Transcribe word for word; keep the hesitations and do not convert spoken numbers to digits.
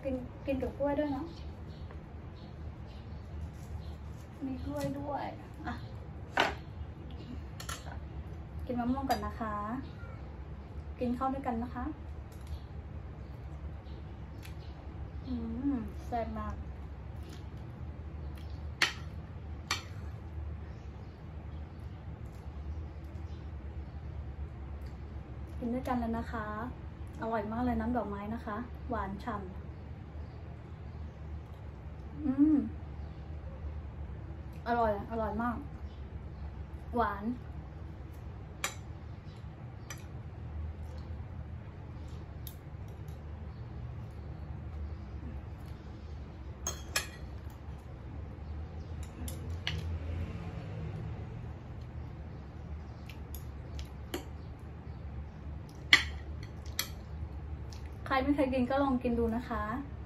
กินกินกับกล้วยด้วยเนาะมีกล้วยด้วยอ่ะกินมะม่วงกันนะคะกินข้าวด้วยกันนะคะอืมแซ่บมากกินด้วยกันแล้วนะคะอร่อยมากเลยน้ำดอกไม้นะคะหวานฉ่ำอืมอร่อยอร่อยมากหวานใครไม่เคยกินก็ลองกินดูนะคะ